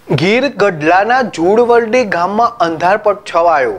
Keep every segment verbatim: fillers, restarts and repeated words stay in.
ગીર ગઢડાના જુડવરડી ગામમાં અંધારપટ છવાયો।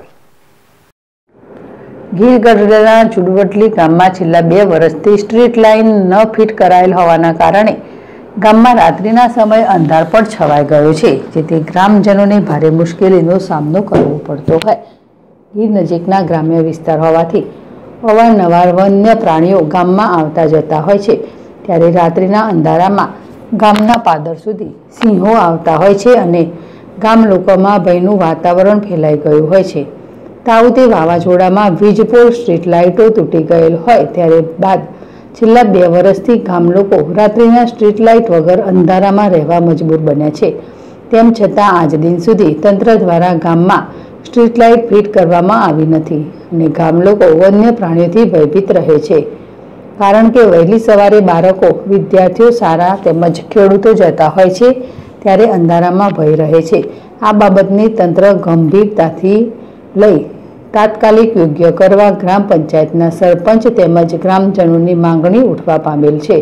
ગીર ગઢડાના જુડવરડી ગામમાં છેલ્લા બે વર્ષથી સ્ટ્રીટ લાઇન ન ફિટ કરાયેલ હોવાના કારણે ગામમાં રાત્રિના સમયે અંધારપટ છવાઈ ગયો છે, જેથી ગ્રામજનોને ભારે મુશ્કેલીનો સામનો કરવો પડતો હોય। ગીર નજીકના ગ્રામ્ય વિસ્તાર હોવાથી અવારનવાર વન્ય પ્રાણીઓ ગામમાં આવતા જતા હોય છે, ત્યારે રાત્રિના અંધારામાં ગામના પાદર સુધી સિંહો આવતા હોય છે અને ગામ લોકોમાં ભયનું વાતાવરણ ફેલાઈ ગયું હોય છે। તાઉતે વાવાઝોડામાં વીજપોલ સ્ટ્રીટ લાઇટો તૂટી ગયેલ હોય ત્યારે બાદ છેલ્લા બે વર્ષથી ગામ લોકો રાત્રિના સ્ટ્રીટ લાઇટ વગર અંધારામાં રહેવા મજબૂર બન્યા છે। તેમ છતાં આજ દિન સુધી તંત્ર દ્વારા ગામમાં સ્ટ્રીટ લાઇટ ફિટ કરવામાં આવી નથી અને ગામ લોકો વન્ય પ્રાણીઓથી ભયભીત રહે છે, કારણ કે વહેલી સવારે બાળકો, વિદ્યાર્થીઓ શાળા તેમજ ખેડૂતો જતા હોય છે ત્યારે અંધારામાં ભય રહે છે। આ બાબતની તંત્ર ગંભીરતાથી લઈ તાત્કાલિક યોગ્ય કરવા ગ્રામ પંચાયતના સરપંચ તેમજ ગ્રામજનોની માંગણી ઉઠવા પામેલ છે।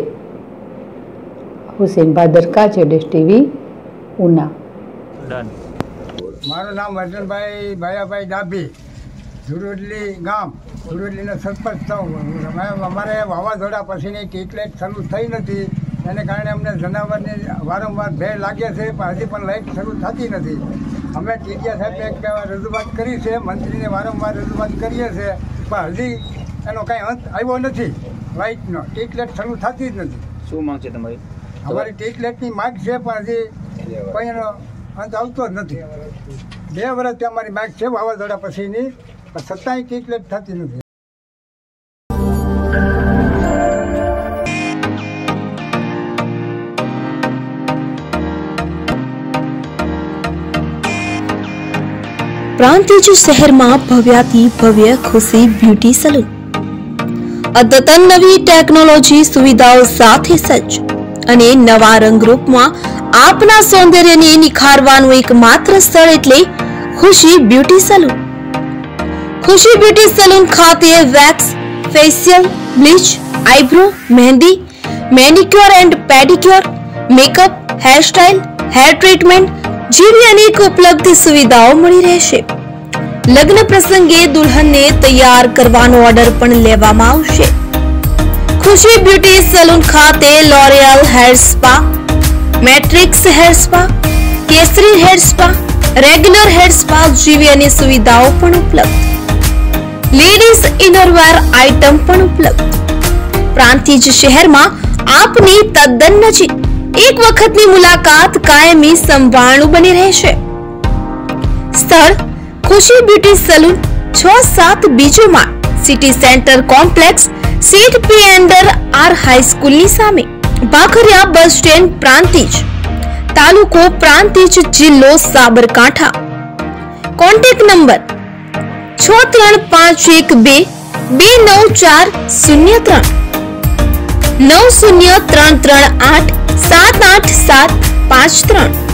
હુસેન ભાદરકા, જેડેશ ટીવી, ઉના। મારું નામ વર્ધનભાઈ ભાયાભાઈ ડાભી, જુડવરડી ગામ, જુડવરડીનો સરપંચ છું। અમારે વાવાઝોડા પછીની ટ્રીટલાઇટ શરૂ થઈ નથી, એને કારણે અમને જનાવરની વારંવાર ભય લાગે છે, પણ હજી પણ લાઇટ શરૂ થતી નથી। અમે ટીડીયા સાહેબને એક રજૂઆત કરી છે, મંત્રીને વારંવાર રજૂઆત કરીએ છીએ, પણ હજી એનો કાંઈ અંત આવ્યો નથી। લાઇટનો ટ્રીટલાઇટ શરૂ થતી જ નથી। શું માંગ છે તમારી? અમારી ટ્રીટલાઇટની માંગ છે, પણ હજી કોઈ એનો અંત આવતો જ નથી। બે વર્ષથી અમારી માંગ છે વાવાઝોડા પછીની, પણ છતાંય ટ્રીટલાઇટ થતી નથી। પ્રાંતિજ શહેરમાં ભવ્યાથી ભવ્ય ખુશી બ્યુટી સલૂન અદ્યતન નવી ટેકનોલોજી સુવિધાઓ સાથે સજ્જ અને નવા રંગરૂપમાં આપના સૌંદર્યને નિખારવાનું એકમાત્ર સ્થળ એટલે Khushi beauty salon. Khushi beauty salon ખાતે wax, facial, bleach, eyebrow, mehndi, manicure and pedicure, makeup, hairstyle, hair treatment જેવી અનેક ઉપલબ્ધ સુવિધાઓ મળી રહેશે। લગ્ન પ્રસંગે દુલ્હનને તૈયાર કરવાનો ઓર્ડર પણ લેવામાં આવશે। ખુશી બ્યુટી સલૂન ખાતે L'Oreal hair spa, Matrix hair spa, Kesari hair spa, regular hair spa જેવી અનેક સુવિધાઓ પણ ઉપલબ્ધ। લેડીઝ ઇનરવેર આઇટમ પણ ઉપલબ્ધ। પ્રાંતિજ શહેરમાં આપની તદ્દન નજીક એક વખતની મુલાકાત કાયમી સંભાળનું બની રહેશે। સ્થળ ખુશી બ્યુટી સલૂન, છ સાત બીજો માળ, સિટી સેન્ટર કોમ્પ્લેક્સ, સીટ પી એન્ડર આર હાઈસ્કૂલની સામે, ભાખરિયા બસ સ્ટેન્ડ, પ્રાંતિજ, તાલુકો પ્રાંતિજ, જિલ્લો સાબરકાંઠા। કોન્ટેક્ટ નંબર છ ત્રણ પાંચ એક બે બે નવ ચાર શૂન્ય ત્રણ, નવ શૂન્ય ત્રણ ત્રણ આઠ સાત આઠ સાત પાંચ ત્રણ।